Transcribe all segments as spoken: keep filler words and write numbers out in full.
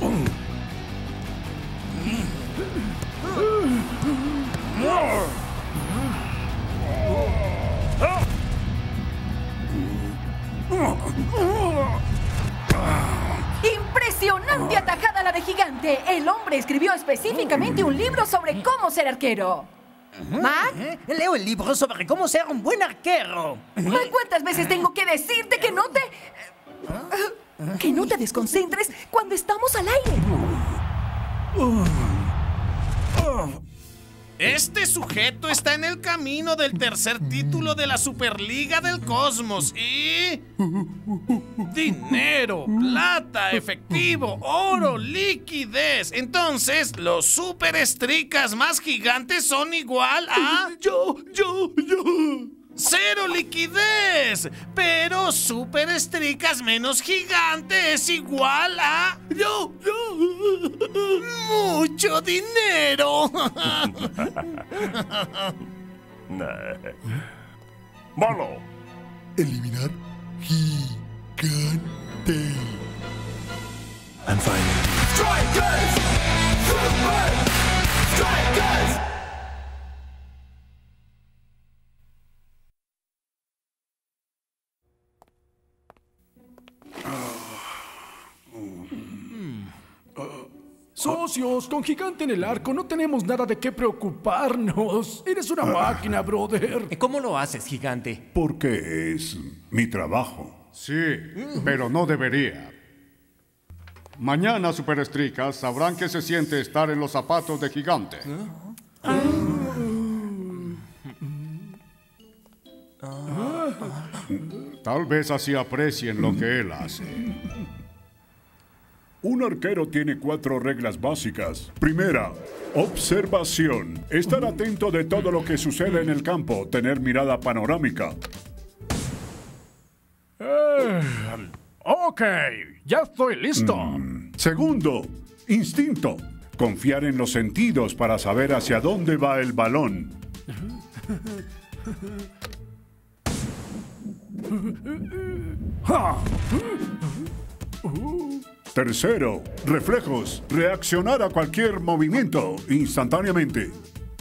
¡Impresionante atajada la de Gigante! El hombre escribió específicamente un libro sobre cómo ser arquero. ¿Mac? ¿Eh? Leo el libro sobre cómo ser un buen arquero. ¿Cuántas veces tengo que decirte que no te... que no te desconcentres cuando estamos al aire? Este sujeto está en el camino del tercer título de la Superliga del Cosmos y... dinero, plata, efectivo, oro, liquidez. Entonces, los superestricas más gigantes son igual a... Yo, yo, yo... ¡Cero liquidez! Pero superestricas menos gigante es igual a... ¡Yo, yo! ¡Mucho dinero! ¡Malo! Eliminar Gigante. I'm fine. Strikers! Super Strikers! Socios, con Gigante en el arco no tenemos nada de qué preocuparnos. Eres una máquina, brother. ¿Cómo lo haces, Gigante? Porque es mi trabajo. Sí, pero no debería. Mañana, superestricas, sabrán que se siente estar en los zapatos de Gigante. Tal vez así aprecien lo que él hace. Un arquero tiene cuatro reglas básicas. Primera, observación. Estar atento de todo lo que sucede en el campo. Tener mirada panorámica. Eh, ok, ya estoy listo. Mm. Segundo, instinto. Confiar en los sentidos para saber hacia dónde va el balón. Tercero, reflejos. Reaccionar a cualquier movimiento instantáneamente.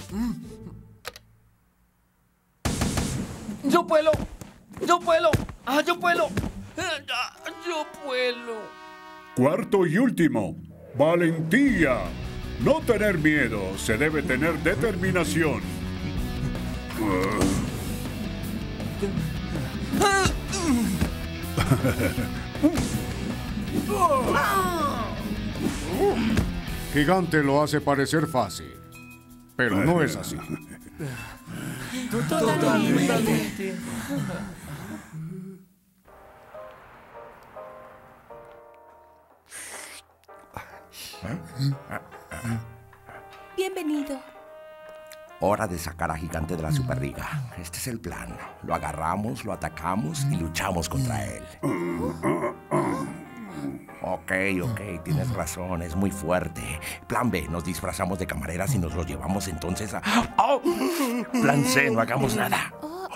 Yo puedo. Yo puedo. Ah, yo puedo. Yo puedo. Cuarto y último, valentía. No tener miedo, se debe tener determinación. Gigante lo hace parecer fácil, pero no es así. Totalmente. Bienvenido. Hora de sacar a Gigante de la Superliga. Este es el plan. Lo agarramos, lo atacamos y luchamos contra él. Ok, ok, tienes razón, es muy fuerte. Plan B, nos disfrazamos de camareras y nos lo llevamos entonces a... ¡Oh! Plan C, no hagamos nada.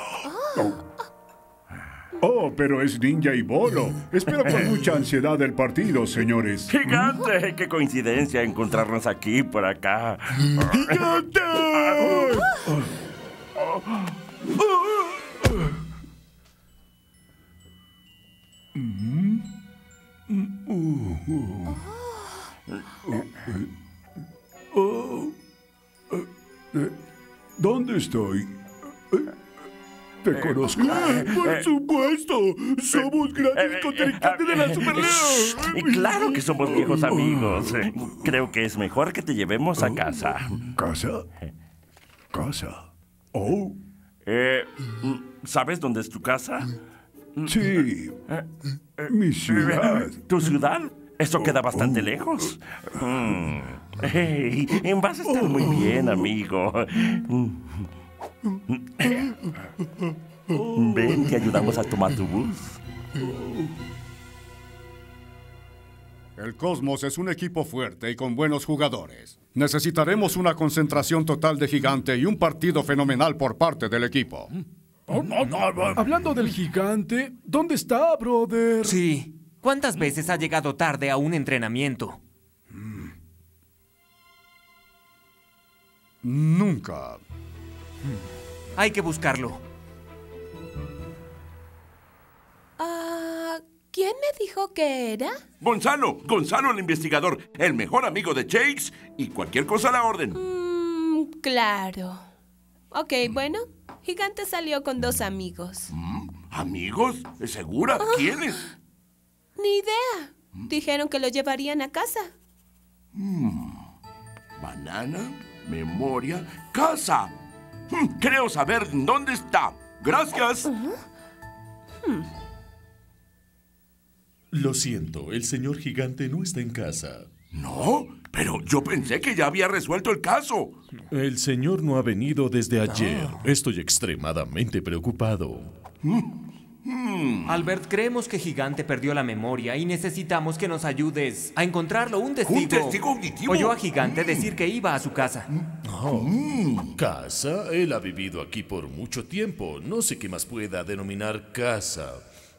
Oh, pero es Ninja y Bolo. Espero con mucha ansiedad el partido, señores. ¡Gigante! ¡Qué coincidencia encontrarnos aquí, por acá! ¡Gigante! ¿Dónde estoy? Te conozco. ¡Por supuesto! ¡Somos grandes contrincantes de la Superliga! Claro que somos viejos amigos. Creo que es mejor que te llevemos a casa. ¿Casa? ¿Casa? Oh. Eh, ¿Sabes dónde es tu casa? Sí. Mi ciudad. ¿Tu ciudad? Eso queda bastante lejos. Mm. Hey, vas a estar muy bien, amigo. Ven, te ayudamos a tomar tu bus. El Cosmos es un equipo fuerte y con buenos jugadores. Necesitaremos una concentración total de Gigante y un partido fenomenal por parte del equipo. Hablando del Gigante, ¿dónde está, brother? Sí. ¿Cuántas veces ha llegado tarde a un entrenamiento? Nunca. Hay que buscarlo. Ah, ¿quién me dijo que era? Gonzalo, Gonzalo el investigador, el mejor amigo de Shakes y cualquier cosa a la orden. Mm, claro. Ok, bueno, Gigante salió con dos amigos. ¿Mm? ¿Amigos? ¿Segura? Oh. ¿Quiénes? Ni idea. Dijeron que lo llevarían a casa. Mm. Banana, memoria, casa. Mm, creo saber dónde está. Gracias. Uh-huh. hmm. Lo siento, el señor Gigante no está en casa. No, pero yo pensé que ya había resuelto el caso. El señor no ha venido desde ayer. Oh. Estoy extremadamente preocupado. Mm. Hmm. Albert, creemos que Gigante perdió la memoria y necesitamos que nos ayudes a encontrarlo. Un testigo. ¿Un testigo auditivo? Oyó a Gigante mm. decir que iba a su casa. Oh. Mm. ¿Casa? Él ha vivido aquí por mucho tiempo. No sé qué más pueda denominar casa.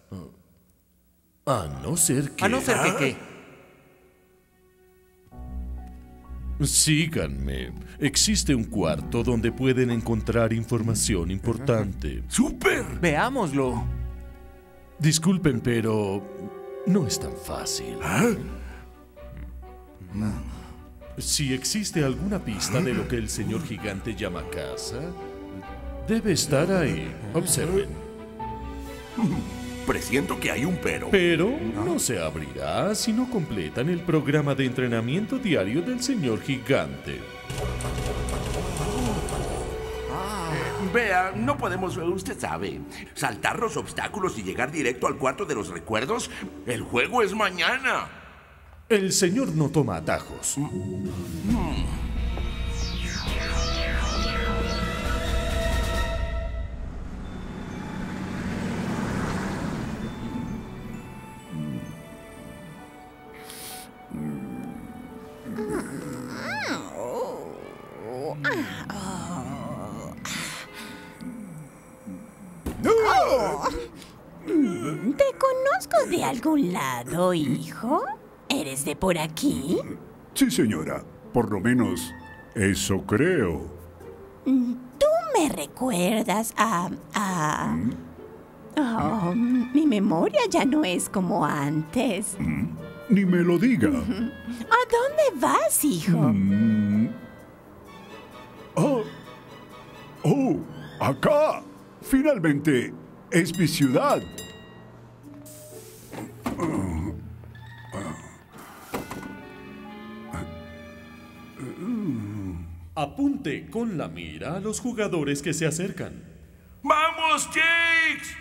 A no ser que... ¿A no ser que qué? Síganme. Existe un cuarto donde pueden encontrar información importante. ¡Súper! Veámoslo. Disculpen, pero no es tan fácil. ¿Ah? Si existe alguna pista de lo que el señor Gigante llama casa, debe estar ahí. Observen. Presiento que hay un pero. Pero no se abrirá si no completan el programa de entrenamiento diario del señor Gigante. Vea, no podemos, usted sabe, saltar los obstáculos y llegar directo al cuarto de los recuerdos. El juego es mañana. El señor no toma atajos. Mm. ¿Te conozco de algún lado, hijo? ¿Eres de por aquí? Sí, señora. Por lo menos, eso creo. ¿Tú me recuerdas a... a... Oh, mi memoria ya no es como antes. Ni me lo diga. ¿A dónde vas, hijo? Mm. Oh. Oh, acá. Finalmente, es mi ciudad. Apunte con la mira a los jugadores que se acercan. ¡Vamos, Shakes!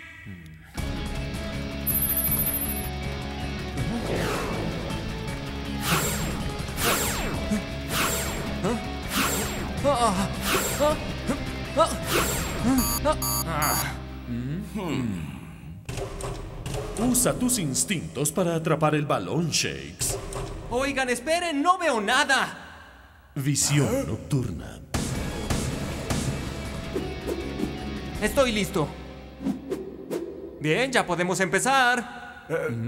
Usa tus instintos para atrapar el balón, Shakes. Oigan, esperen, no veo nada. Visión nocturna. Estoy listo. Bien, ya podemos empezar.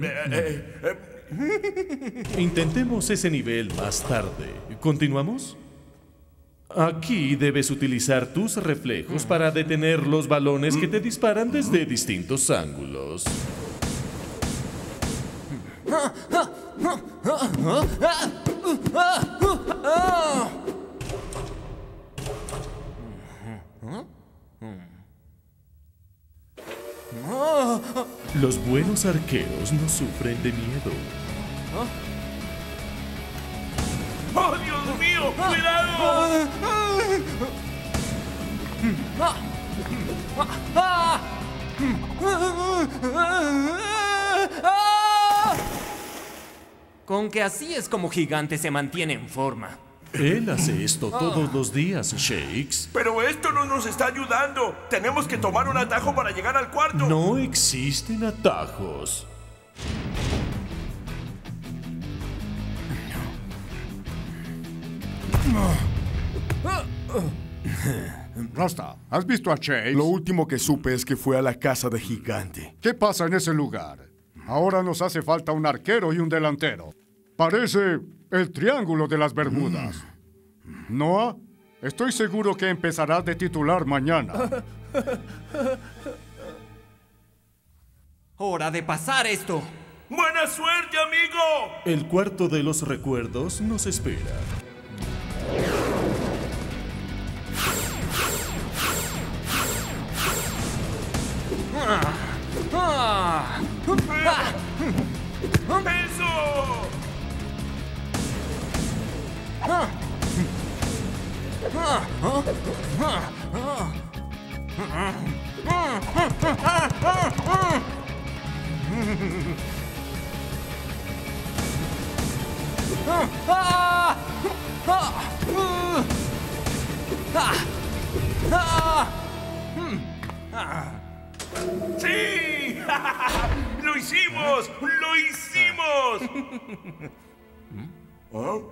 Intentemos ese nivel más tarde. ¿Continuamos? Aquí debes utilizar tus reflejos para detener los balones que te disparan desde distintos ángulos. Los buenos arqueros no sufren de miedo. ¡Oh, Dios mío! ¡Cuidado! Con que así es como Gigante se mantiene en forma. Él hace esto todos los días, Shakes. Pero esto no nos está ayudando. Tenemos que tomar un atajo para llegar al cuarto. No existen atajos. Rasta, ¿has visto a Shakes? Lo último que supe es que fue a la casa de Gigante. ¿Qué pasa en ese lugar? Ahora nos hace falta un arquero y un delantero. Parece el Triángulo de las Bermudas. ¿Noah? Estoy seguro que empezarás de titular mañana. ¡Hora de pasar esto! ¡Buena suerte, amigo! El cuarto de los recuerdos nos espera. ¡Eso! ¡Sí! ¡Lo hicimos! ¡Lo hicimos! ¿Ah?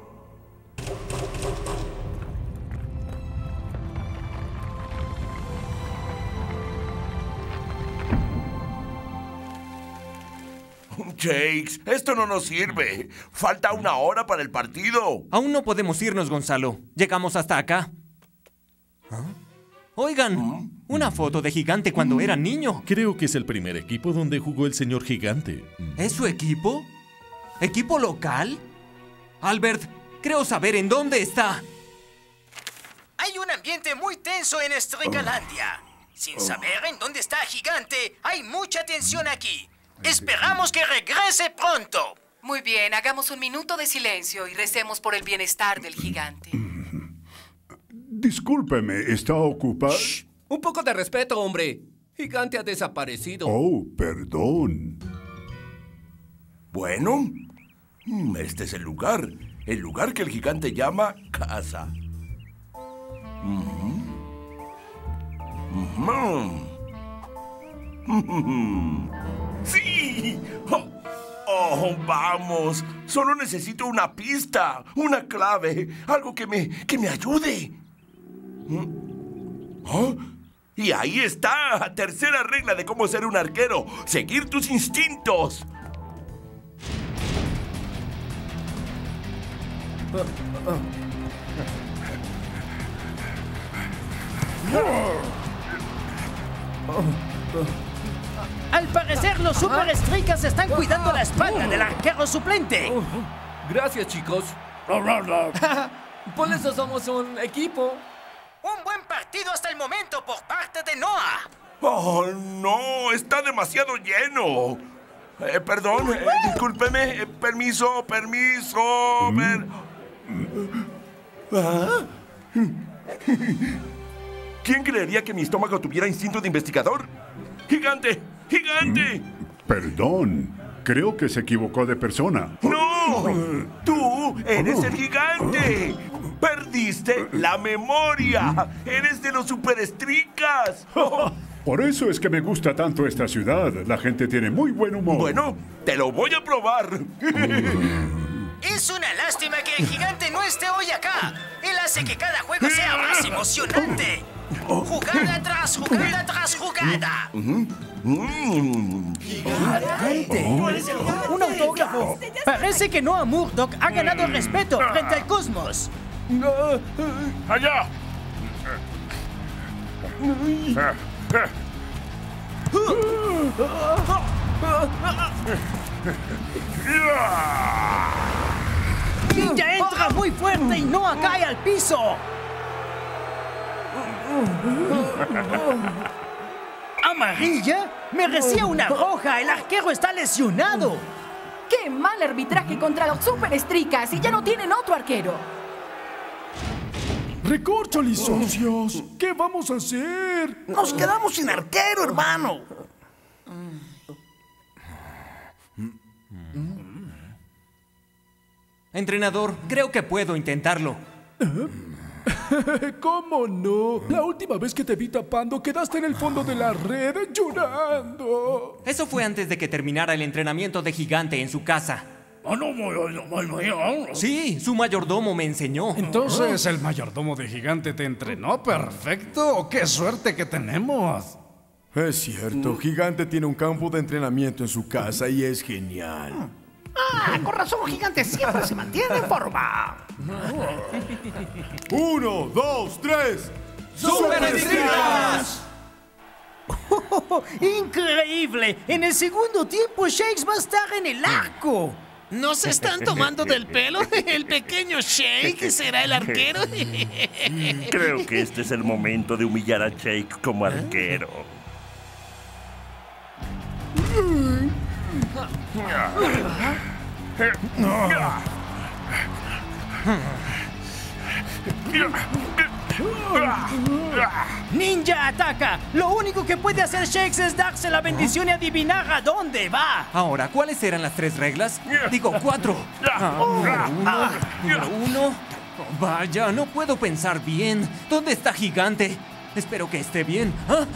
Jakes, esto no nos sirve. Falta una hora para el partido. Aún no podemos irnos, Gonzalo. Llegamos hasta acá. ¿Ah? Oigan, una foto de Gigante cuando era niño. Creo que es el primer equipo donde jugó el señor Gigante. ¿Es su equipo? ¿Equipo local? Albert, creo saber en dónde está. Hay un ambiente muy tenso en Estricalandia. Sin saber en dónde está Gigante, hay mucha tensión aquí. Esperamos que regrese pronto. Muy bien, hagamos un minuto de silencio y recemos por el bienestar del gigante. Discúlpeme, ¿está ocupado? Shh, un poco de respeto, hombre. Gigante ha desaparecido. Oh, perdón. Bueno, este es el lugar. El lugar que el gigante llama casa. Mm-hmm. Mm-hmm. ¡Sí! Oh, oh, vamos. Solo necesito una pista, una clave, algo que me, que me ayude. ¿Oh? Y ahí está, tercera regla de cómo ser un arquero. Seguir tus instintos. Al parecer, los superestricas están cuidando la espalda del arquero suplente. Gracias, chicos. Por eso somos un equipo. Un buen partido hasta el momento por parte de Noah. Oh, no, está demasiado lleno. Eh, perdón, eh, discúlpeme. Eh, permiso, permiso. Per... ¿Ah? ¿Quién creería que mi estómago tuviera instinto de investigador? ¡Gigante! ¡Gigante! Perdón, creo que se equivocó de persona. ¡No! ¡Tú eres el gigante! ¡Perdiste la memoria! ¡Eres de los superestricas! Por eso es que me gusta tanto esta ciudad. La gente tiene muy buen humor. Bueno, te lo voy a probar. Es una lástima que el gigante no esté hoy acá. Él hace que cada juego sea más emocionante. Jugada tras jugada tras jugada. ¡Gigante! Un autógrafo. Parece que Noah Murdoch ha ganado el respeto frente al cosmos. ¡Allá! Ninja entra muy fuerte y Noah cae al piso. ¿Amarilla? Merecía una roja. El arquero está lesionado. ¡Qué mal arbitraje contra los superestricas! Y ya no tienen otro arquero. ¡Recórcholis, socios! ¿Qué vamos a hacer? Nos quedamos sin arquero, hermano. Entrenador, creo que puedo intentarlo. ¿Cómo no? La última vez que te vi tapando, quedaste en el fondo de la red llorando. Eso fue antes de que terminara el entrenamiento de Gigante en su casa. Sí, su mayordomo me enseñó. Entonces, ¿el mayordomo de Gigante te entrenó perfecto? ¡Qué suerte que tenemos! Es cierto, Gigante tiene un campo de entrenamiento en su casa y es genial. Ah, con razón, Gigante siempre se mantiene en forma. Uno, dos, tres. ¡Superestrellas! ¡Increíble! En el segundo tiempo, Shakes va a estar en el arco. ¿No se están tomando del pelo? ¿El pequeño Shake será el arquero? Creo que este es el momento de humillar a Shake como arquero. ¡Ninja ataca! Lo único que puede hacer Shakes es darse la bendición y adivinar a dónde va. Ahora, ¿cuáles eran las tres reglas? Digo, cuatro. Ah, número uno, número uno. Vaya, no puedo pensar bien. ¿Dónde está Gigante? Espero que esté bien. ¿Ah?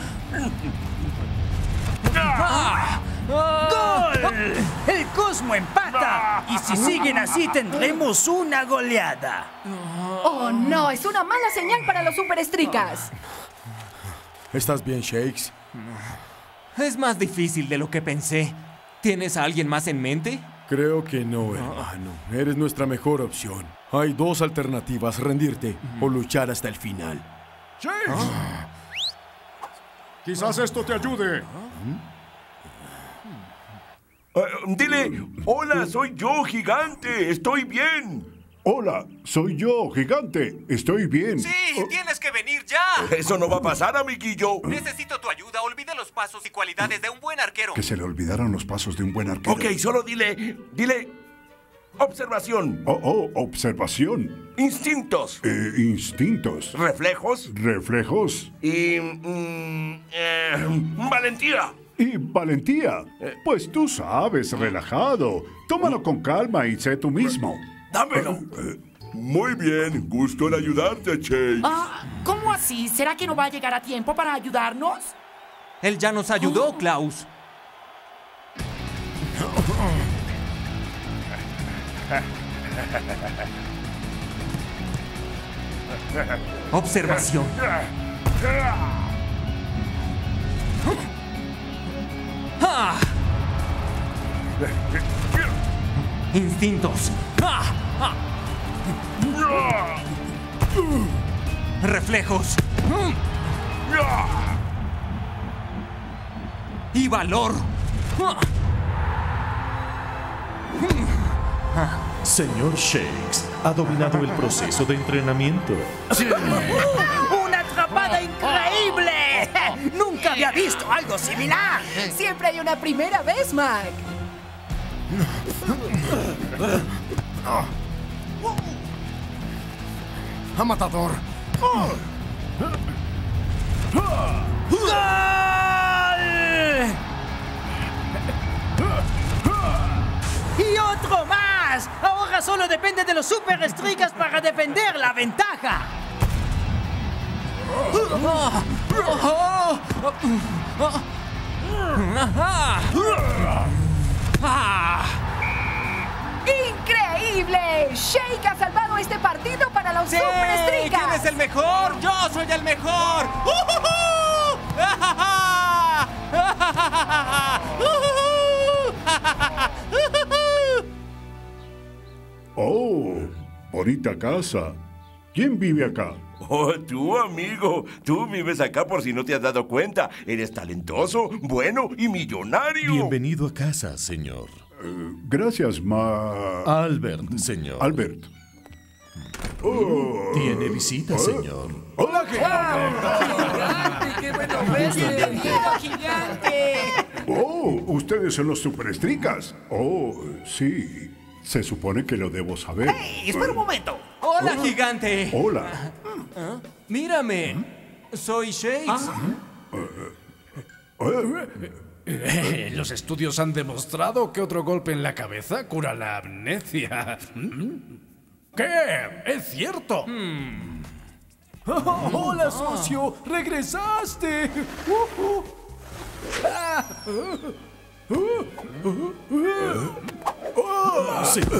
¡Ah! ¡Gol! El Cosmo empata. Y si siguen así, tendremos una goleada. ¡Oh, no! Es una mala señal para los superestricas. ¿Estás bien, Shakes? Es más difícil de lo que pensé. ¿Tienes a alguien más en mente? Creo que no, hermano. Eres nuestra mejor opción. Hay dos alternativas, rendirte o luchar hasta el final. ¡Shakes! ¿Ah? Quizás esto te ayude. Uh, dile, hola, soy yo, Gigante, estoy bien. Hola, soy yo, Gigante, estoy bien. Sí, tienes que venir ya. Eso no va a pasar, amiguillo. Necesito tu ayuda, olvida los pasos y cualidades de un buen arquero. Que se le olvidaron los pasos de un buen arquero. Ok, solo dile, dile, observación. Oh, oh, observación. Instintos. Eh, instintos. Reflejos. Reflejos. Y... Mm, eh, valentía. Y valentía. Pues tú sabes, relajado. Tómalo con calma y sé tú mismo. Dámelo. Muy bien, gusto en ayudarte, Shakes. Ah, ¿cómo así? ¿Será que no va a llegar a tiempo para ayudarnos? Él ya nos ayudó, Klaus. Observación. ¡Ah! Instintos. ¡Ah! ¡Ah! Reflejos. Y valor. Señor Shakes ha dominado el proceso de entrenamiento. ¡Una atrapada increíble! ¡Nunca había visto algo similar! Siempre hay una primera vez, Mac. ¡A matador! ¡Gol! ¡Y otro más! Ahora solo depende de los superestricas para defender la ventaja. ¡Increíble! Shake ha salvado este partido para los ¡Sí! superestricas. ¿Quién es el mejor? ¡Yo soy el mejor! Oh, bonita casa. ¿Quién vive acá? Oh, tú, amigo. Tú vives acá por si no te has dado cuenta. Eres talentoso, bueno y millonario. Bienvenido a casa, señor. Uh, gracias, ma... Albert, señor. Albert. Oh. Tiene visita, oh. señor. ¡Hola, ¡Gigante! ¡Qué bueno verte! ¡Bienvenido, Gigante! Oh, ustedes son los superestricas. Oh, sí. Se supone que lo debo saber. ¡Hey! ¡Espera un momento! ¡Hola, Gigante! Hola. ¿Ah? Mírame. Soy Shakes. Eh, los estudios han demostrado que otro golpe en la cabeza cura la amnesia. ¿Qué? ¡Es cierto! Hmm. Oh, ¡hola, socio! ¡Regresaste! Uh, uh. Ah. Uh, uh, uh, uh. Sí.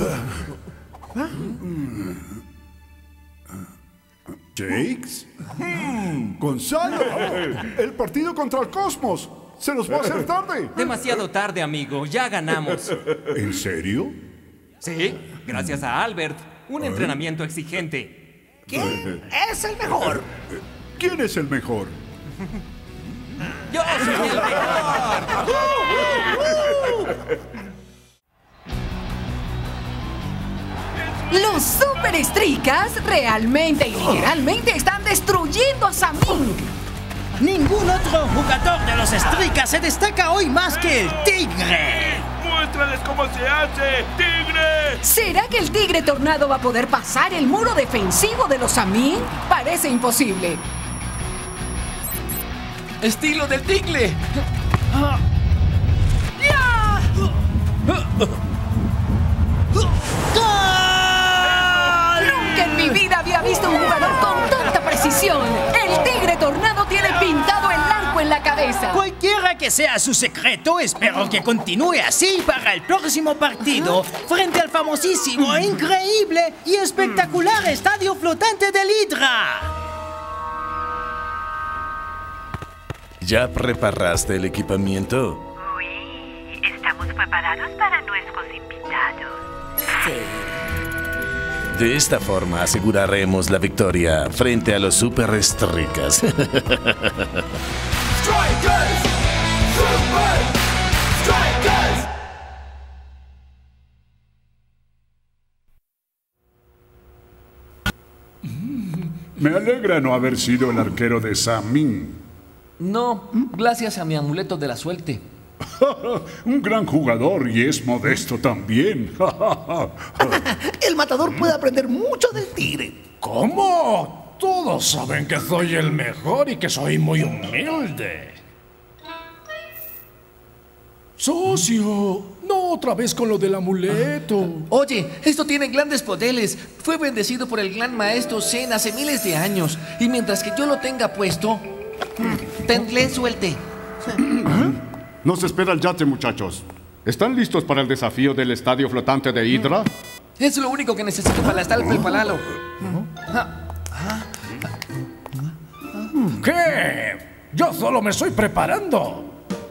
¿Shakes? ¡Gonzalo! ¡El partido contra el Cosmos! ¡Se nos va a hacer tarde! Demasiado tarde, amigo. Ya ganamos. ¿En serio? Sí, gracias a Albert. Un entrenamiento exigente. ¿Quién es el mejor? ¿Quién es el mejor? ¡Yo soy el mejor! Los Super Stricas realmente y literalmente están destruyendo a Saming. Ningún otro jugador de los Stricas se destaca hoy más que el Tigre. ¡Muéstrales cómo se hace, Tigre! ¿Será que el Tigre Tornado va a poder pasar el muro defensivo de los Saming? Parece imposible. ¡Estilo del Tigre! Nunca en mi vida había visto un jugador con tanta precisión. El Tigre Tornado tiene pintado el arco en la cabeza. Cualquiera que sea su secreto, espero que continúe así para el próximo partido frente al famosísimo, increíble y espectacular estadio flotante del Hydra. ¿Ya preparaste el equipamiento? Sí, estamos preparados para nuestros invitados. Sí. De esta forma aseguraremos la victoria frente a los Super Stricas. Strikers! Super Strikers! Me alegra no haber sido el arquero de Saming. No, gracias a mi amuleto de la suerte. Un gran jugador y es modesto también. El matador puede aprender mucho del Tigre. ¿Cómo? Todos saben que soy el mejor y que soy muy humilde. Socio, no otra vez con lo del amuleto. Oye, esto tiene grandes poderes. Fue bendecido por el gran maestro Zen hace miles de años. Y mientras que yo lo tenga puesto, tendré suerte. Nos espera el yate, muchachos. ¿Están listos para el desafío del estadio flotante de Hydra? Es lo único que necesito para estar preparado. ¿Qué? Yo solo me estoy preparando.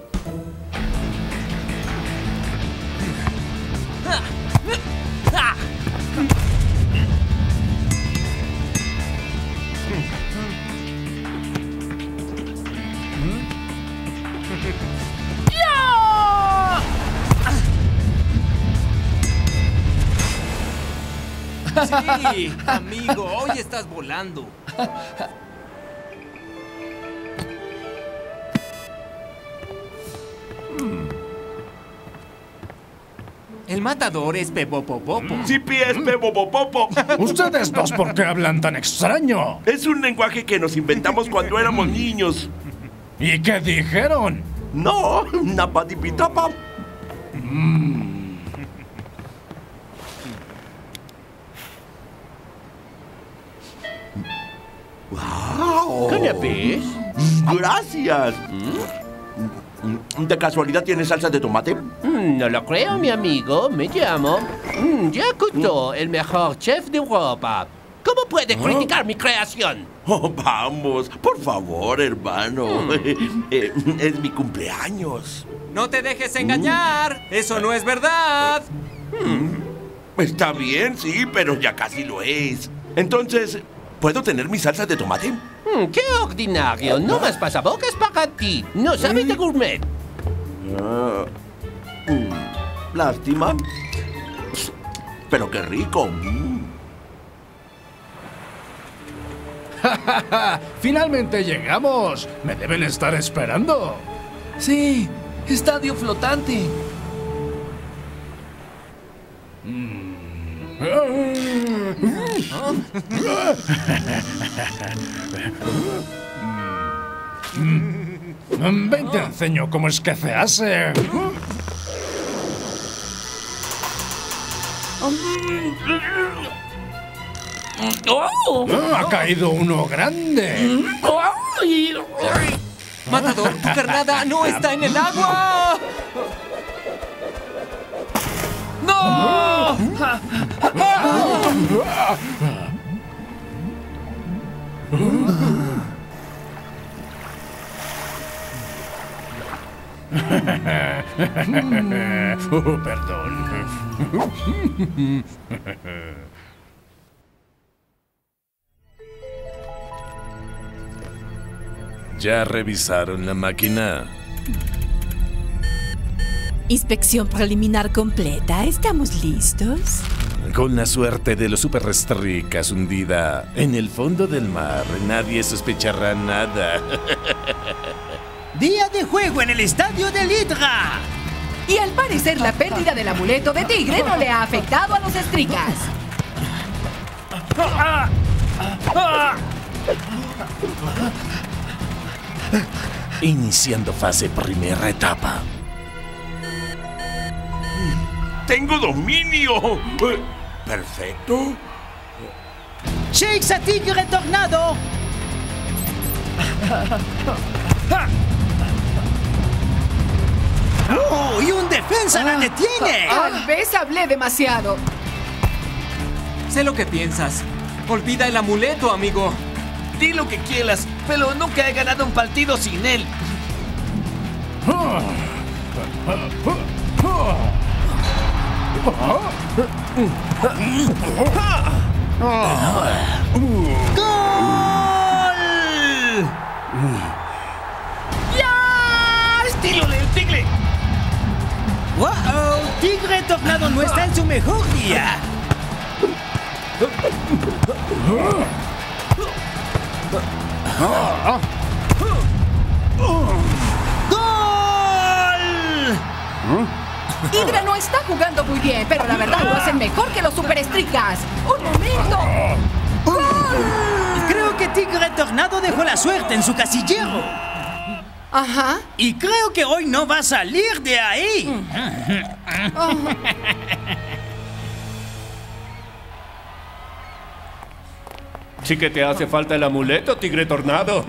Sí, amigo, hoy estás volando. El matador es Pebopopopo. Sí, es Pebopopopo. ¿Ustedes dos por qué hablan tan extraño? Es un lenguaje que nos inventamos cuando éramos niños. ¿Y qué dijeron? No, napadipitapa. Mm. ¡Wow! ¿Canapés? ¡Gracias! ¿De casualidad tienes salsa de tomate? Mm, no lo creo, mi amigo. Me llamo mm, Jacques Cousteau, el mejor chef de Europa. ¿Cómo puede criticar mi creación? Oh, vamos, por favor, hermano. Mm. Eh, es mi cumpleaños. No te dejes engañar. Eso no es verdad. Mm. Está bien, sí, pero ya casi lo es. Entonces, ¿puedo tener mi salsa de tomate? Mm, ¡Qué ordinario! No más pasabocas para ti. No sabes de gourmet. Ah, mm, lástima. Pero qué rico. Mm. ¡Finalmente llegamos! ¡Me deben estar esperando! Sí, estadio flotante. Ven, te enseño cómo es que se hace. Ha caído uno grande. Matador, tu carnada no está en el agua. ¡No! Oh, perdón. ¿Ya revisaron la máquina? Inspección preliminar completa. ¿Estamos listos? Con la suerte de los super restricas hundida en el fondo del mar, nadie sospechará nada. Día de juego en el estadio del Hydra. Y al parecer la pérdida del amuleto de tigre no le ha afectado a los estricas. Iniciando fase primera etapa. ¡Tengo dominio! Perfecto. Shakes a tigre tornado. ¡Oh! ¡Y un defensa la detiene! Tal vez hablé demasiado. Sé lo que piensas. Olvida el amuleto, amigo. Di lo que quieras, pero nunca he ganado un partido sin él. ¡Gol! ¡Ya! ¡Estilo del tigre! ¡Wow! Tigre Tornado no está en su mejor día. ¡Gol! Hydra no está jugando muy bien, pero la verdad lo hacen mejor que los superestricas. ¡Un momento! ¡Gol! Creo que Tigre Tornado dejó la suerte en su casillero. Ajá. Y creo que hoy no va a salir de ahí. Oh. Sí que te hace falta el amuleto, Tigre Tornado.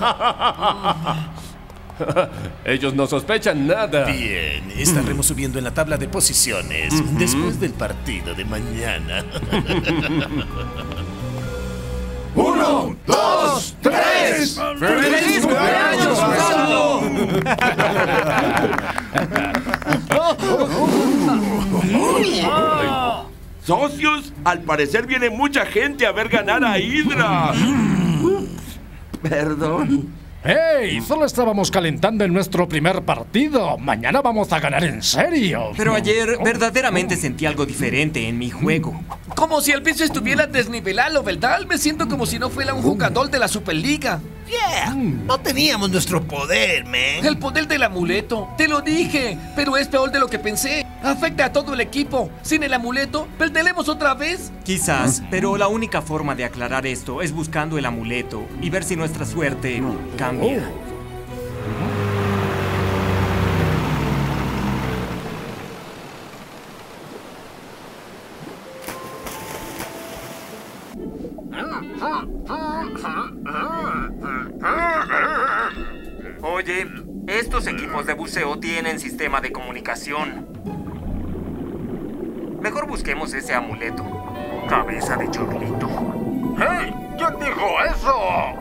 Ellos no sospechan nada. Bien, estaremos subiendo en la tabla de posiciones después del partido de mañana. ¡Uno, dos, tres! ¡Feliz cumpleaños, Gonzalo! Socios, al parecer viene mucha gente a ver ganar a Hydra. Perdón. ¡Hey! Solo estábamos calentando en nuestro primer partido. Mañana vamos a ganar en serio. Pero ayer verdaderamente sentí algo diferente en mi juego. Como si el piso estuviera desnivelado, ¿verdad? Me siento como si no fuera un jugador de la Superliga. Yeah, no teníamos nuestro poder, man. El poder del amuleto. Te lo dije, pero es peor de lo que pensé. Afecta a todo el equipo. Sin el amuleto, ¿perderemos otra vez? Quizás, pero la única forma de aclarar esto es buscando el amuleto y ver si nuestra suerte cambia. Oye, estos equipos de buceo tienen sistema de comunicación. Mejor busquemos ese amuleto. Cabeza de chorlito. ¡Hey! ¿Quién dijo eso?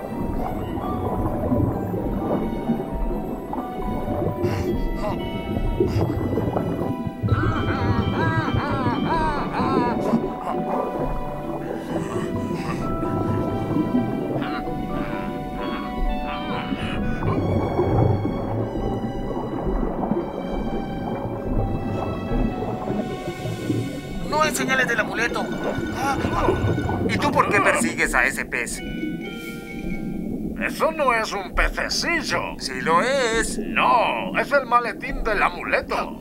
No hay señales del amuleto. ¿Y tú por qué persigues a ese pez? Eso no es un pececillo. Sí lo es. No, es el maletín del amuleto.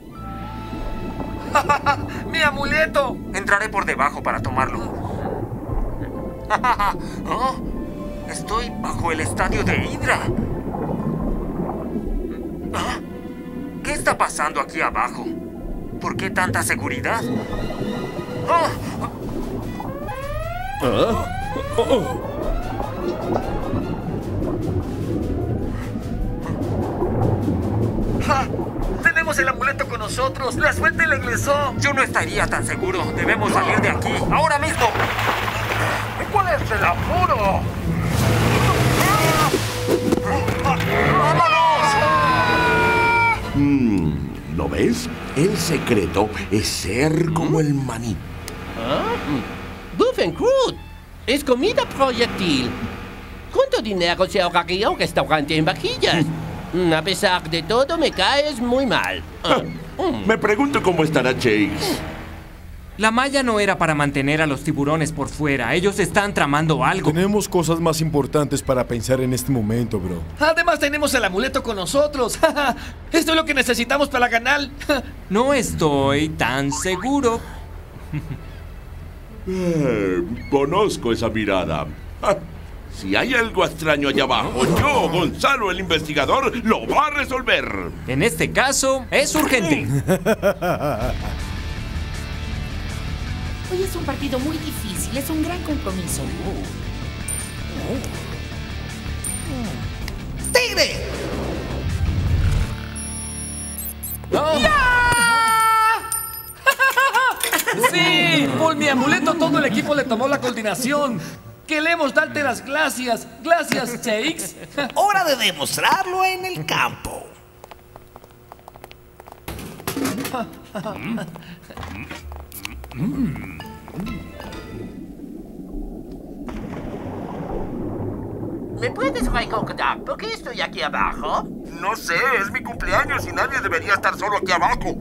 ¡Mi amuleto! Entraré por debajo para tomarlo. ¿Oh? Estoy bajo el estadio de Hydra. ¿Ah? ¿Qué está pasando aquí abajo? ¿Por qué tanta seguridad? ¡Ah! ¿Ah? Oh. ¡Ja! ¡Tenemos el amuleto con nosotros! ¡La suerte le ingresó! Yo no estaría tan seguro. Debemos salir de aquí, ahora mismo. ¿Cuál es el apuro? Mm, no ¿No ves? El secreto es ser como el maní. ¿Ah? Buffencroot. Es comida proyectil. ¿Cuánto dinero se ahorraría un restaurante en vajillas? A pesar de todo, me caes muy mal. Ah, me pregunto cómo estará Shakes. La malla no era para mantener a los tiburones por fuera. Ellos están tramando algo. Tenemos cosas más importantes para pensar en este momento, bro. Además tenemos el amuleto con nosotros. Esto es lo que necesitamos para ganar. No estoy tan seguro. Eh, conozco esa mirada. Ah, si hay algo extraño allá abajo, yo, Gonzalo, el investigador, lo va a resolver. En este caso, es urgente. Hoy es un partido muy difícil, es un gran compromiso. ¡Tigre! ¡No! ¡Sí! Por mi amuleto todo el equipo le tomó la coordinación. Queremos darte las gracias. Gracias, Shakes. Hora de demostrarlo en el campo. ¿Me puedes recordar por qué estoy aquí abajo? No sé, es mi cumpleaños y nadie debería estar solo aquí abajo.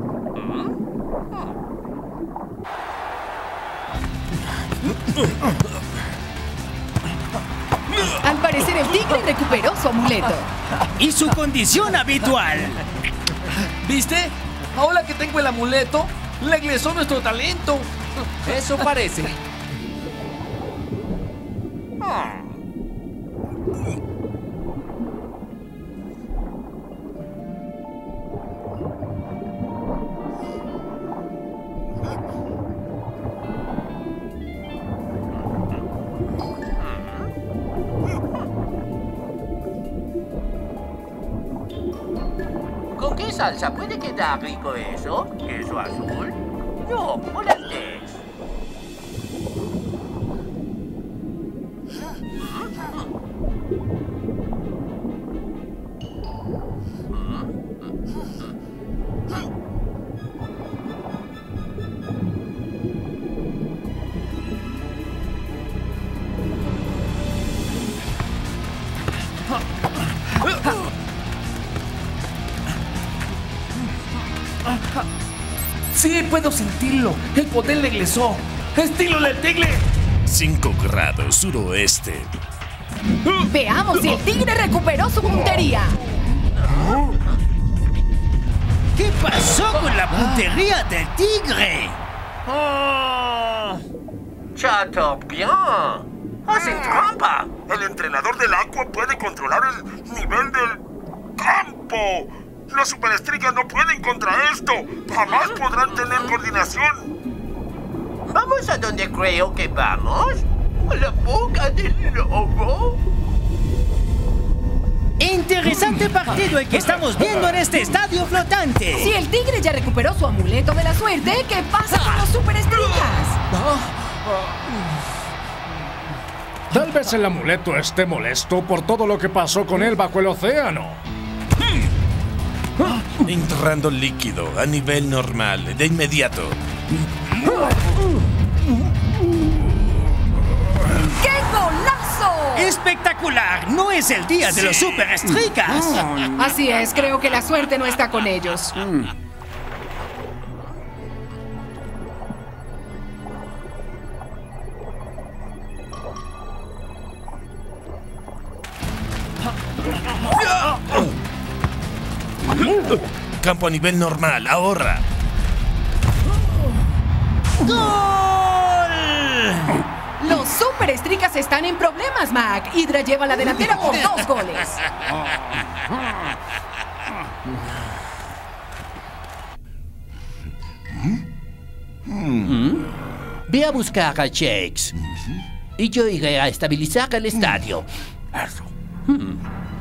Al parecer el tigre recuperó su amuleto. Y su condición habitual. ¿Viste? Ahora que tengo el amuleto, regresó nuestro talento. Eso parece. ¿Con qué salsa puede quedar rico eso? ¿Queso azul? No, holandés. Sí, puedo sentirlo. El poder regresó. ¡Estilo del tigre! cinco grados suroeste. Veamos si el tigre recuperó su puntería. ¿Qué pasó con la puntería del tigre? Chateaubriand. ¡Hacen trampa! El entrenador del Aqua puede controlar el nivel del campo. Las superestrellas no pueden contra esto. Jamás podrán tener coordinación. ¿Vamos a donde creo que vamos? ¿A la boca del lobo? Interesante partido el que estamos viendo en este estadio flotante. Si el tigre ya recuperó su amuleto de la suerte, ¿qué pasa con los superestrellas? Tal vez el amuleto esté molesto por todo lo que pasó con él bajo el océano. Entrando líquido a nivel normal, de inmediato. ¡Qué golazo! ¡Espectacular! No es el día de los superestricas. Así es, creo que la suerte no está con ellos. Campo a nivel normal, ahorra. ¡Gol! Los superestricas están en problemas, Mac. Hydra lleva la delantera por dos goles. ¿Mm? Ve a buscar a Shakes. Y yo iré a estabilizar el estadio. Hmm.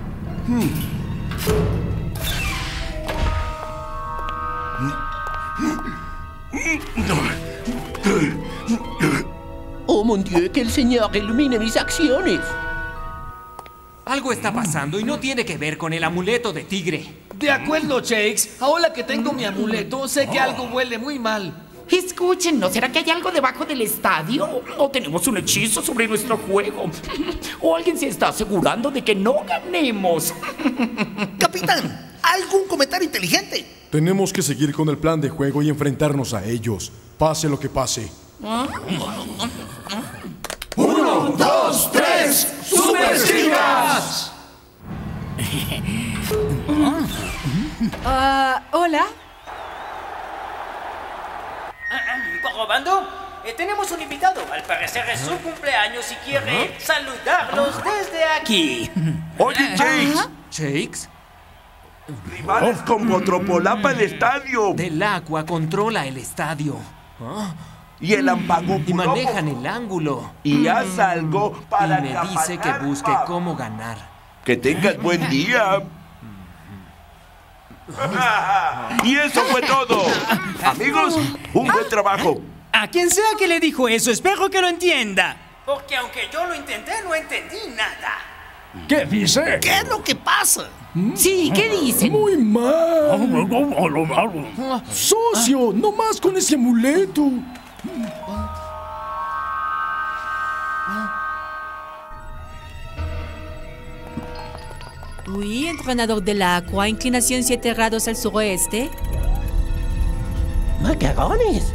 Oh, mon Dieu, que el Señor ilumine mis acciones. Algo está pasando y no tiene que ver con el amuleto de tigre. De acuerdo, Shakes. Ahora que tengo mi amuleto, sé que algo huele muy mal. Escuchen, ¿no será que hay algo debajo del estadio? ¿O tenemos un hechizo sobre nuestro juego? ¿O alguien se está asegurando de que no ganemos? Capitán, ¿algún comentario inteligente? Tenemos que seguir con el plan de juego y enfrentarnos a ellos, pase lo que pase. ¡Uno, dos, tres! ¡Superestricas! Ah, hola. ¿Probando? Eh, tenemos un invitado. Al parecer es su cumpleaños y quiere saludarlos desde aquí. Oye, Shakes. ¿Shakes? Rivales con Botropolapa el estadio. Del Aqua controla el estadio. Y el Ampago Y manejan el ángulo. Y haz algo para Y me dice que busque cómo ganar. Que tengas buen día. Y eso fue todo. Amigos, un buen trabajo. A quien sea que le dijo eso, espero que lo entienda. Porque aunque yo lo intenté, no entendí nada. ¿Qué dice? ¿Qué es lo que pasa? Sí, ¿qué dicen? Muy mal. Socio, no más con ese amuleto. Oui, entrenador del Aqua, inclinación siete grados al suroeste. ¡Macarrones!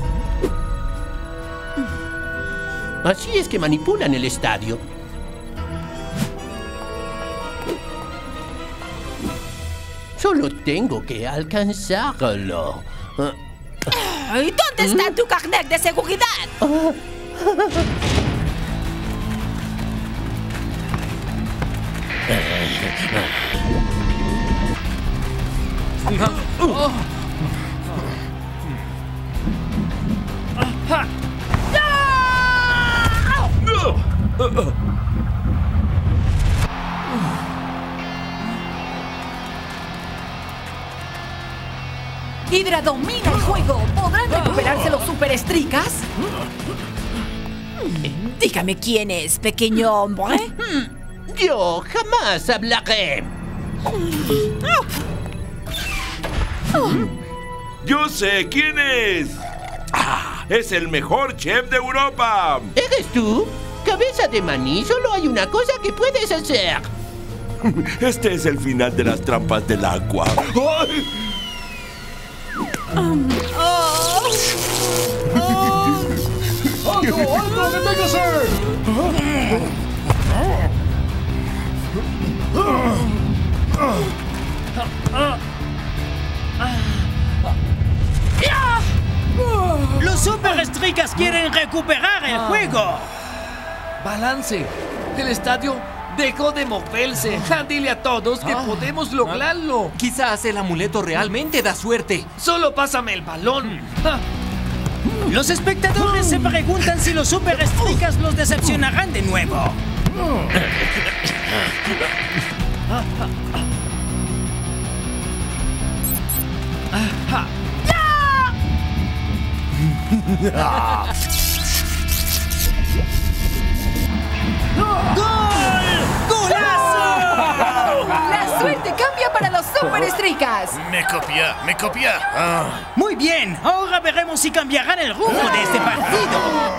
Así es que manipulan el estadio. Solo tengo que alcanzarlo. ¿Y dónde está tu carnet de seguridad? Hydra domina el juego. ¿Podrán recuperarse los superestricas? Dígame quién es, pequeño hombre. Yo jamás hablaré. Yo sé quién es. Ah, es el mejor chef de Europa. ¿Eres tú? Cabeza de maní, solo hay una cosa que puedes hacer. Este es el final de las trampas del agua. ¡Ay! Um, oh, oh. ¡Alto, alto, deténgase! Los superestricas quieren recuperar el juego. Balance. El estadio dejó de moverse. Dile a todos que podemos lograrlo. Quizás el amuleto realmente da suerte. Solo pásame el balón. Los espectadores se preguntan si los superestricas los decepcionarán de nuevo. ¡Gol! ¡Golazo! La suerte cambia para los superestricas. Me copia, me copia. Ah. Muy bien, ahora veremos si cambiarán el rumbo de este partido.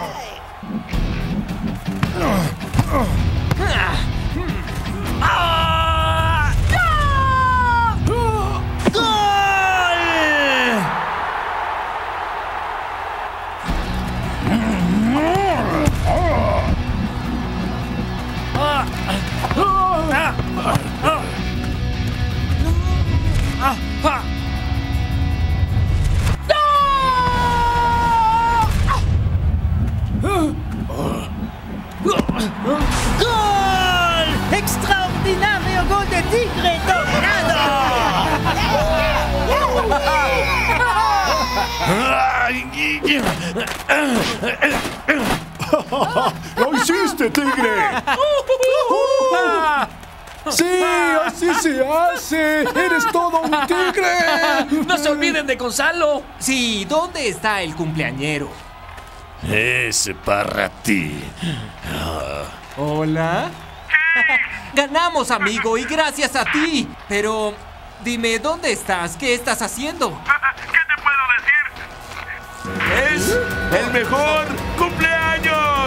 ¡Gol! ¡Extraordinario gol de Tigre Tornado! ¡Lo hiciste, Tigre! ¡Sí! ¡Así se hace! ¡Eres todo un tigre! ¡No se olviden de Gonzalo! Sí, ¿dónde está el cumpleañero? Ese para ti. ¿Hola? Ganamos, amigo, y gracias a ti. Pero, Dime, ¿dónde estás? ¿Qué estás haciendo? ¿Qué te puedo decir? ¡Es el mejor cumpleaños!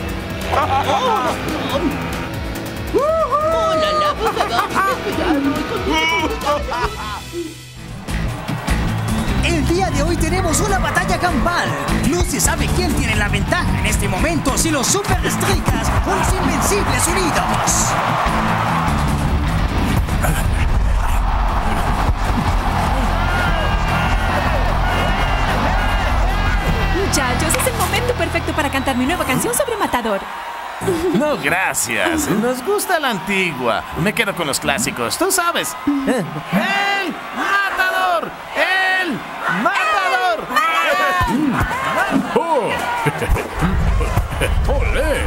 ¡Hola, la por favor! El día de hoy tenemos una batalla campal. No se sabe quién tiene la ventaja en este momento, si los Super Stricas o los Invencibles Unidos. Muchachos, es el momento perfecto para cantar mi nueva canción sobre Matador. No, gracias. Nos gusta la antigua. Me quedo con los clásicos, tú sabes. ¡El Matador! ¡El Matador! ¡Oh! ¡Olé!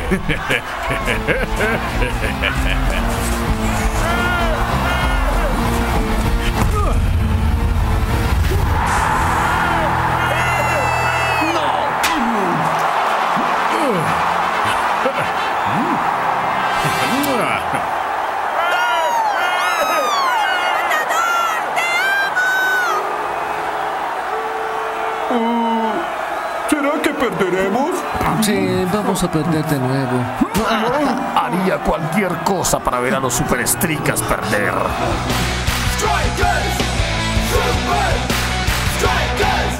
¿Será que perderemos? Sí, vamos a perder de nuevo. Haría cualquier cosa para ver a los superestricas perder. Strikers! Super Strikers!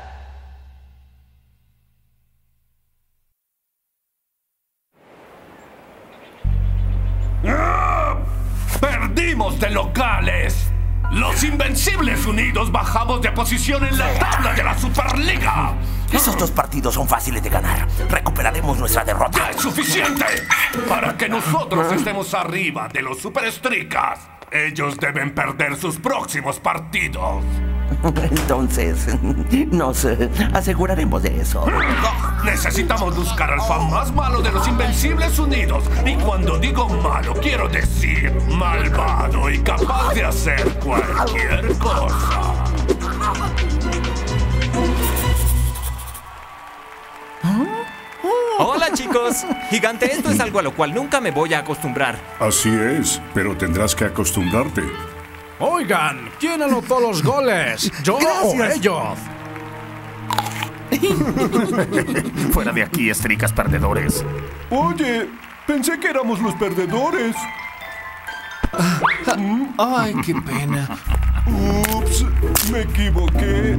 ¡Perdimos de locales! Los Invencibles Unidos bajamos de posición en la tabla de la Superliga. Esos dos partidos son fáciles de ganar. Recuperaremos nuestra derrota. ¡Ya es suficiente! Para que nosotros estemos arriba de los Superestricas, ellos deben perder sus próximos partidos. Entonces, nos eh, aseguraremos de eso. Necesitamos buscar al fan más malo de los Invencibles Unidos. Y cuando digo malo, quiero decir malvado y capaz de hacer cualquier cosa. Hola, chicos. Gigante, esto es algo a lo cual nunca me voy a acostumbrar. Así es, pero tendrás que acostumbrarte. Oigan, ¿quién anotó los goles? ¿Yo o ellos? Fuera de aquí, estricas perdedores. Oye, pensé que éramos los perdedores. Ay, qué pena. Ups, me equivoqué.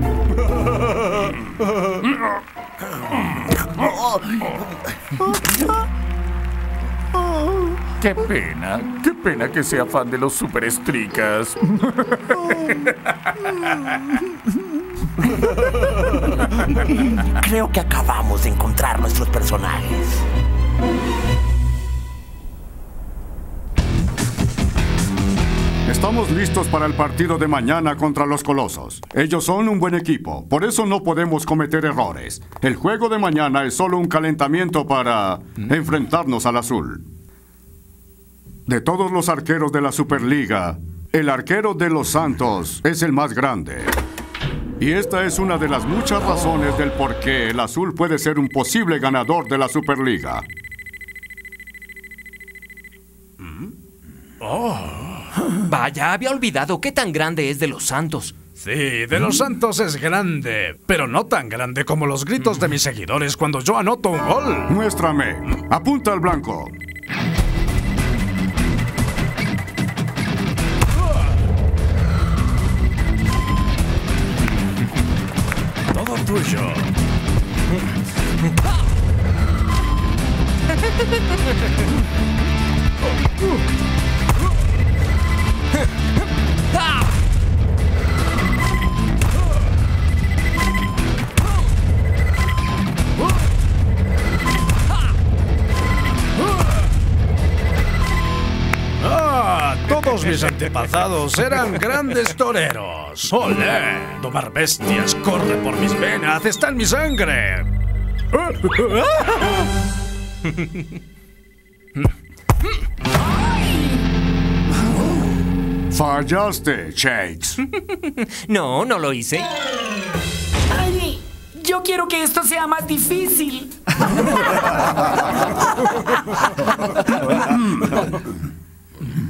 Qué pena, qué pena que sea fan de los superestricas. Creo que acabamos de encontrar nuestros personajes. Estamos listos para el partido de mañana contra los Colosos. Ellos son un buen equipo, por eso no podemos cometer errores. El juego de mañana es solo un calentamiento para enfrentarnos al azul. De todos los arqueros de la Superliga, el arquero de los Santos es el más grande. Y esta es una de las muchas razones del por qué el azul puede ser un posible ganador de la Superliga. Oh. Vaya, había olvidado qué tan grande es de los Santos. Sí, de los Santos es grande, pero no tan grande como los gritos de mis seguidores cuando yo anoto un gol. Muéstrame. Apunta al blanco. Todo tuyo. Ah, todos mis antepasados eran grandes toreros. ¡Olé! Domar bestias corre por mis venas, está en mi sangre. Fallaste, Shakes. No, no lo hice. Ay, yo quiero que esto sea más difícil.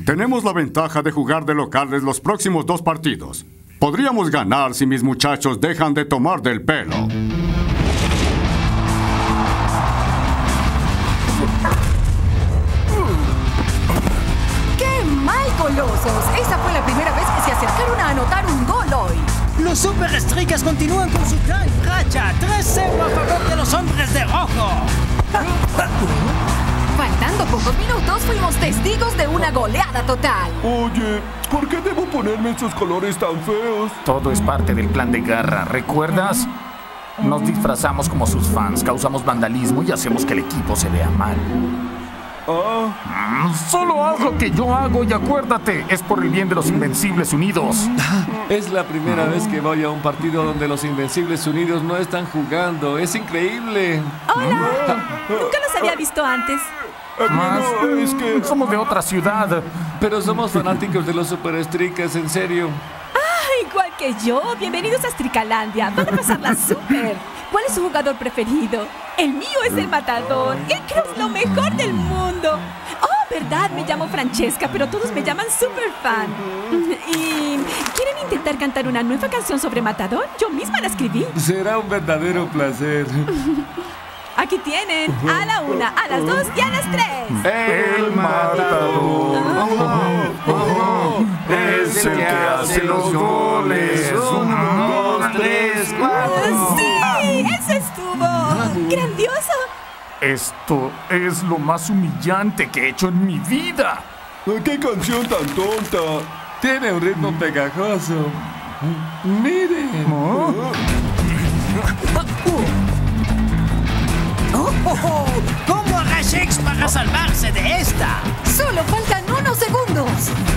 Tenemos la ventaja de jugar de locales los próximos dos partidos. Podríamos ganar si mis muchachos dejan de tomar del pelo. ¡Qué mal, Colosos! Esa fue la primera vez que se acercaron a anotar un gol hoy. Los Superstrikers continúan con su gran racha. tres cero a favor de los hombres de rojo. Faltando pocos minutos, fuimos testigos de una goleada total. Oye, ¿por qué debo ponerme esos colores tan feos? Todo es parte del plan de guerra, ¿recuerdas? Nos disfrazamos como sus fans, causamos vandalismo y hacemos que el equipo se vea mal. Ah. Solo haz lo que yo hago y acuérdate, es por el bien de los Invencibles Unidos. Es la primera vez que voy a un partido donde los Invencibles Unidos no están jugando. Es increíble. ¡Hola! Nunca los había visto antes. Más, es que somos de otra ciudad. Pero somos fanáticos de los Superstrikers, en serio. Ah, igual que yo. Bienvenidos a Stricalandia. Van a pasarla súper. ¿Cuál es su jugador preferido? El mío es el Matador. Él creo es lo mejor del mundo. Oh, verdad, me llamo Francesca, pero todos me llaman Superfan. ¿Y quieren intentar cantar una nueva canción sobre Matador? Yo misma la escribí. Será un verdadero placer. Aquí tienen, a la una, a las dos y a las tres. El Matador es el que hace los goles. Uno, dos, tres, cuatro. ¡Sí! ¡Eso estuvo! ¡Grandioso! Esto es lo más humillante que he hecho en mi vida. ¡Qué canción tan tonta! Tiene un ritmo pegajoso. ¡Miren! Oh, oh, oh. ¿Cómo hará Shakes para salvarse de esta? Solo faltan unos segundos.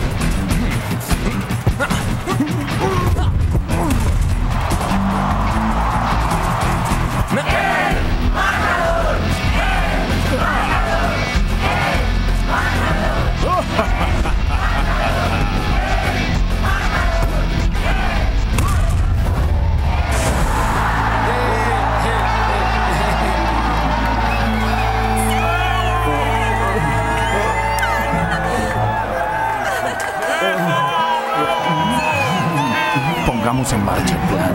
Pongamos en marcha el plan.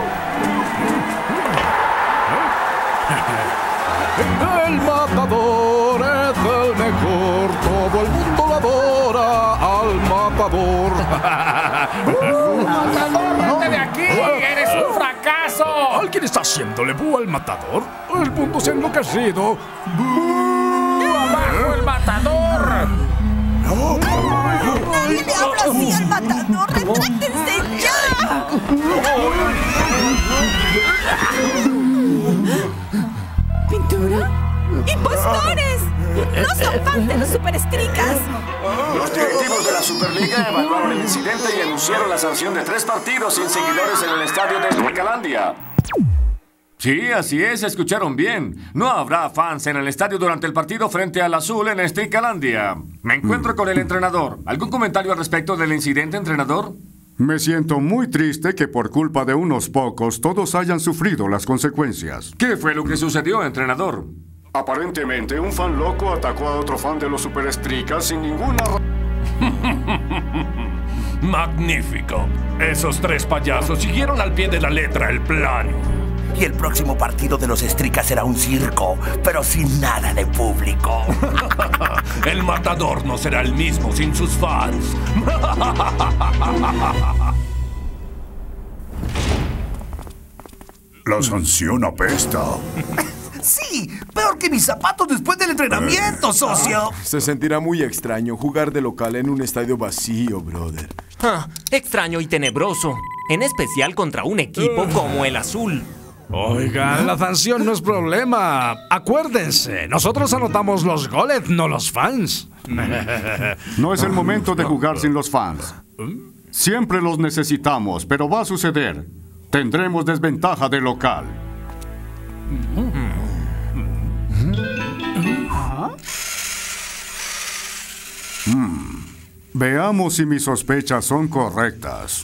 El Matador es el mejor, todo el mundo lo adora al Matador. ¡Uh, Matador, vete de aquí! ¡Eres un fracaso! ¿Alguien está haciéndole bu al Matador? El mundo se ha enloquecido. ¡Abajo el Matador! ¡Nadie le habla así al Matador! ¡Retráctense ya! ¿Pintura? ¡Impostores! ¡No son fans de los Superstrikers! Los directivos de la Superliga evaluaron el incidente y anunciaron la sanción de tres partidos sin seguidores en el estadio de Stricalandia. Sí, así es, escucharon bien. No habrá fans en el estadio durante el partido frente al Azul en Stricalandia. Me encuentro con el entrenador. ¿Algún comentario al respecto del incidente, entrenador? Me siento muy triste que por culpa de unos pocos todos hayan sufrido las consecuencias. ¿Qué fue lo que sucedió, entrenador? Aparentemente, un fan loco atacó a otro fan de los Superstrikers sin ninguna razón. Magnífico. Esos tres payasos siguieron al pie de la letra el plan. Y el próximo partido de los Strikers será un circo, pero sin nada de público. El Matador no será el mismo sin sus fans. La sanción apesta. Sí, peor que mis zapatos después del entrenamiento, socio. Se sentirá muy extraño jugar de local en un estadio vacío, brother. Ah, extraño y tenebroso, en especial contra un equipo como el Azul. Oigan, la sanción no es problema. Acuérdense, nosotros anotamos los goles, no los fans. No es el momento de jugar sin los fans. Siempre los necesitamos, pero va a suceder. Tendremos desventaja de local. Hmm. Veamos si mis sospechas son correctas.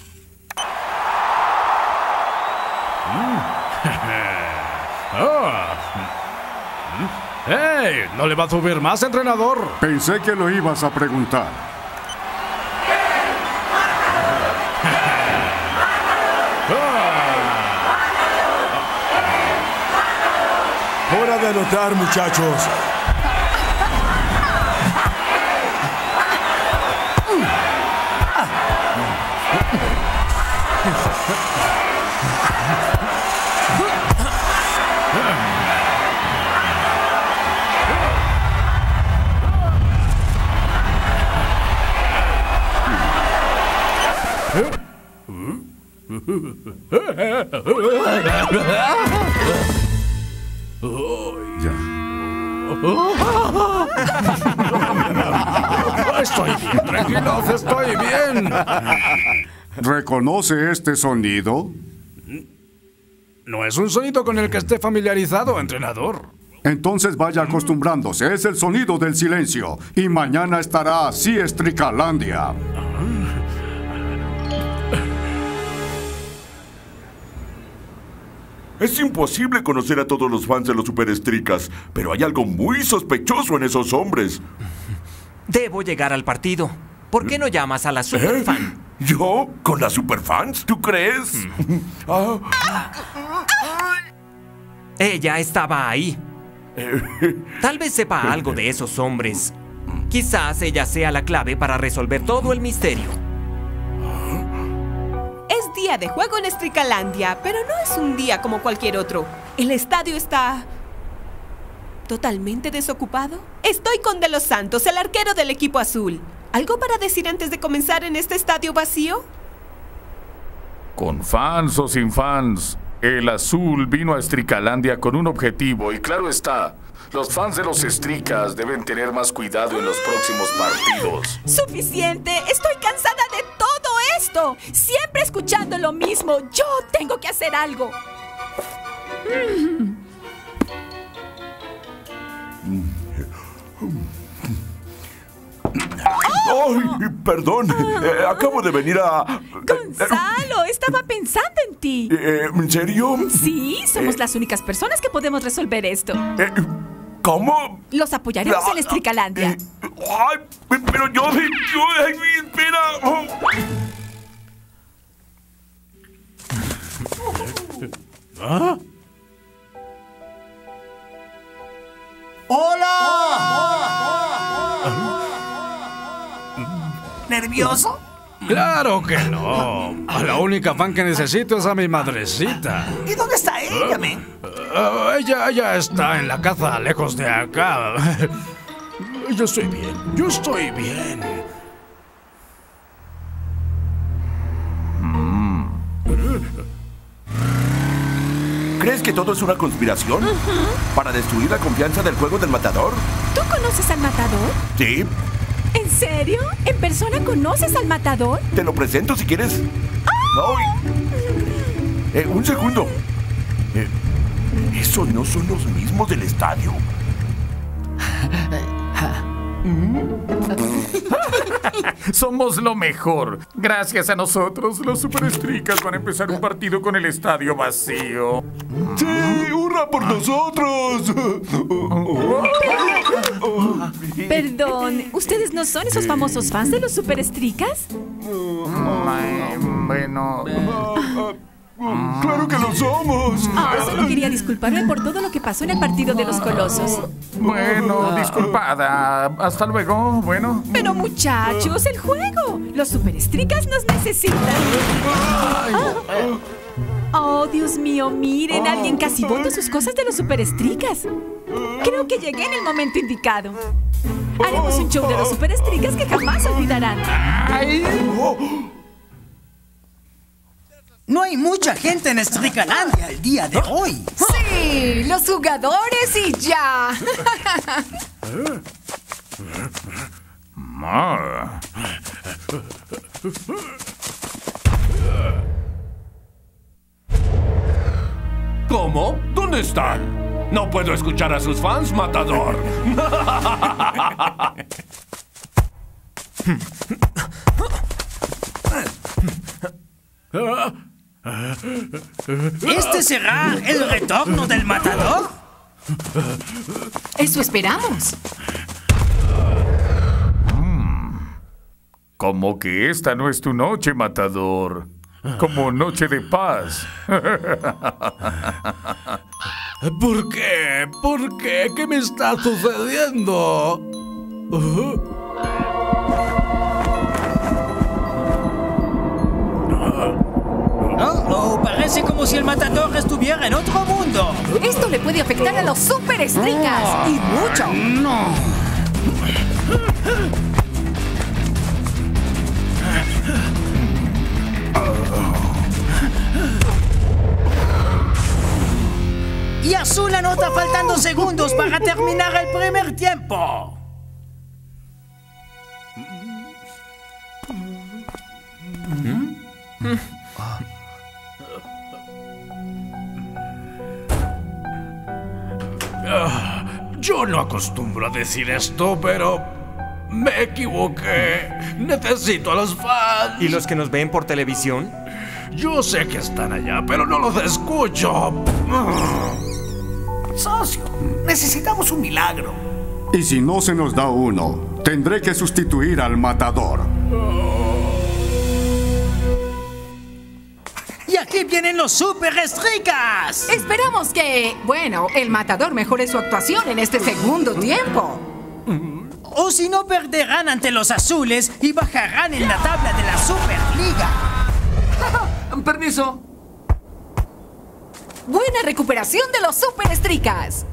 ¡Hey! ¿No le va a subir más, entrenador? Pensé que lo ibas a preguntar. hora de anotar, muchachos. Estoy bien, tranquilos, estoy bien. ¿Reconoce este sonido? No es un sonido con el que esté familiarizado, entrenador. Entonces vaya acostumbrándose, es el sonido del silencio. Y mañana estará así Estricalandia. Es imposible conocer a todos los fans de los Superestricas, pero hay algo muy sospechoso en esos hombres. Debo llegar al partido. ¿Por qué no llamas a la superfan? ¿Eh? ¿Yo? ¿Con las superfans? ¿Tú crees? ah. Ella estaba ahí. Tal vez sepa algo de esos hombres. Quizás ella sea la clave para resolver todo el misterio. Es día de juego en Estricalandia, pero no es un día como cualquier otro. El estadio está... ¿totalmente desocupado? Estoy con De los Santos, el arquero del equipo azul. ¿Algo para decir antes de comenzar en este estadio vacío? Con fans o sin fans, el azul vino a Estricalandia con un objetivo y claro está, los fans de los Estricas deben tener más cuidado en los próximos partidos. ¡Suficiente! ¡Estoy cansada de todo esto! Siempre escuchando lo mismo. Yo tengo que hacer algo. Mm. ¡Ay! Perdón, eh, acabo de venir a... Gonzalo, estaba pensando en ti. Eh, ¿En serio? Sí, somos eh, las únicas personas que podemos resolver esto. Eh, ¿Cómo? Los apoyaremos ah, en Estricalandia. Eh, ay, pero yo... yo ay, espera. Oh. ¿Ah? ¡Hola! ¿Nervioso? ¡Claro que no! A la única fan que necesito es a mi madrecita. ¿Y dónde está ella, men? Uh, ella, ella está en la casa lejos de acá. Yo estoy bien, yo estoy bien. ¿Crees que todo es una conspiración? Uh-huh. ¿Para destruir la confianza del juego del matador? ¿Tú conoces al matador? Sí. ¿En serio? ¿En persona conoces al matador? Te lo presento si quieres. ¡Oh! Eh, un segundo. Eh, ¿Esos no son los mismos del estadio? Somos lo mejor. Gracias a nosotros, los Superestricas van a empezar un partido con el estadio vacío. ¡Sí! ¡Hurra por nosotros! Perdón, ¿ustedes no son esos famosos fans de los Superestricas? Bueno... ¡Claro que lo somos! Ah, solo quería disculparme por todo lo que pasó en el partido de los Colosos. Bueno, disculpada. Hasta luego, bueno. Pero muchachos, el juego. Los Superestricas nos necesitan. Ah. Oh, Dios mío, miren, alguien casi bota sus cosas de los Superestricas. Creo que llegué en el momento indicado. Haremos un show de los Superestricas que jamás olvidarán. Ay. No hay mucha gente en Estricalandia el día de hoy. Sí, los jugadores y ya. Ma. ¿Cómo? ¿Dónde están? No puedo escuchar a sus fans, matador. ¿Este será el retorno del matador? Eso esperamos. Como que esta no es tu noche, matador. Como noche de paz. ¿Por qué? ¿Por qué? ¿Qué me está sucediendo? Uh. Oh, oh, parece como si el matador estuviera en otro mundo. Esto le puede afectar a los super estricas. Oh, y mucho. No. Y Azul anota faltando segundos para terminar el primer tiempo. ¿Mm? Yo no acostumbro a decir esto, pero me equivoqué. Necesito a los fans. ¿Y los que nos ven por televisión? Yo sé que están allá, pero no los escucho. Socio, necesitamos un milagro. Y si no se nos da uno, tendré que sustituir al matador. Y aquí vienen los super estricas. Esperamos que, bueno, el matador mejore su actuación en este segundo tiempo. O si no, perderán ante los azules y bajarán en la tabla de la Superliga. Permiso. Buena recuperación de los super estricas.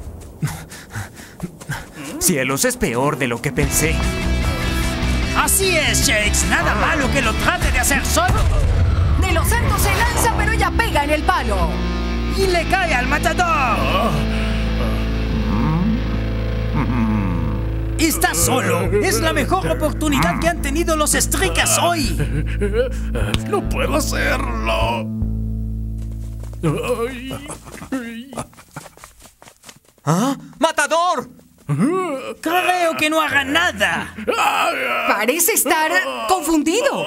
Cielos, es peor de lo que pensé. Así es, Shakes. Nada malo que lo trate de hacer solo. De los Santos se lanza, pero ella pega en el palo. Y le cae al matador. Está solo. Es la mejor oportunidad que han tenido los estricas hoy. No puedo hacerlo. ¿Ah? ¡Matador! Creo que no haga nada. Parece estar confundido.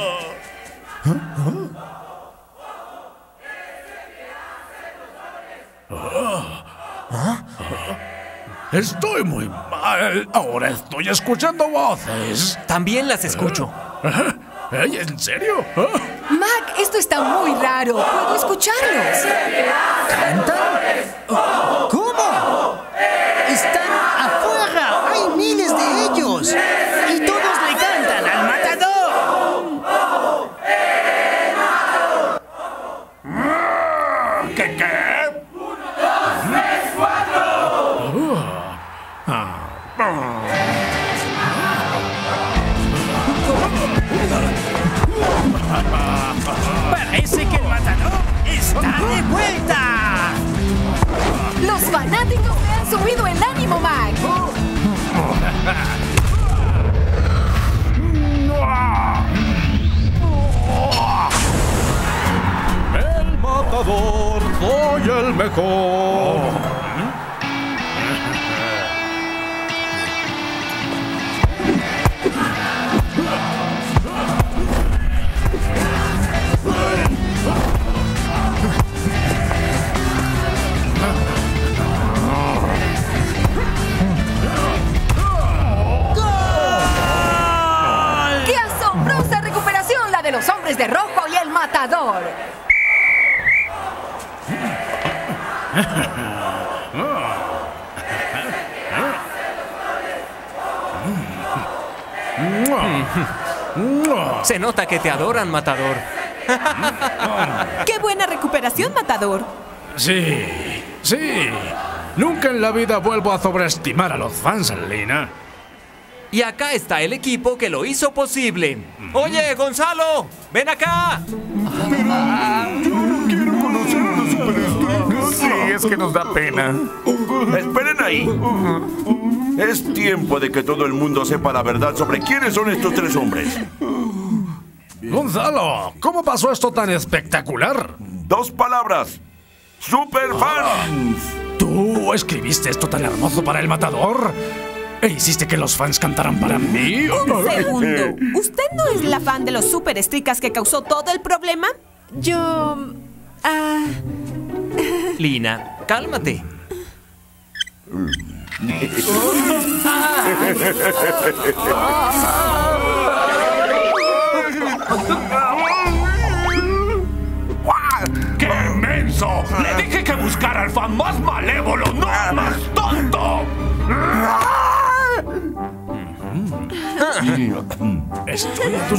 ¿Ah? Estoy muy mal. Ahora estoy escuchando voces. También las escucho. ¿Eh? ¿En serio? Mac, esto está muy raro. Puedo escucharlos. ¿Cantan? ¿Cómo? Están afuera. Hay miles de ellos. Y todos le cantan al matador. ¿Qué qué? Uno, dos, tres, cuatro. Parece que el matador está de vuelta. Los fanáticos le han subido el ánimo, Mac. El matador, soy el mejor. ¡Qué asombrosa recuperación la de los hombres de rojo y el matador! Se nota que te adoran, matador. ¡Qué buena recuperación, matador! Sí, sí. Nunca en la vida vuelvo a sobreestimar a los fans, Lina. Y acá está el equipo que lo hizo posible. Oye, Gonzalo, ven acá. Yo no quiero conocer a los superestricas. Sí, es que nos da pena. Esperen ahí. Es tiempo de que todo el mundo sepa la verdad sobre quiénes son estos tres hombres. Gonzalo, ¿cómo pasó esto tan espectacular? Dos palabras. ¡Superfans! ¿Tú escribiste esto tan hermoso para el matador? ¿E hiciste que los fans cantaran para mí? Un segundo. ¿Usted no es la fan de los super estricas que causó todo el problema? Yo... Ah... Lina, cálmate. ¡Qué menso! Le dije que buscara al fan más malévolo, no más tonto. Estoy a tus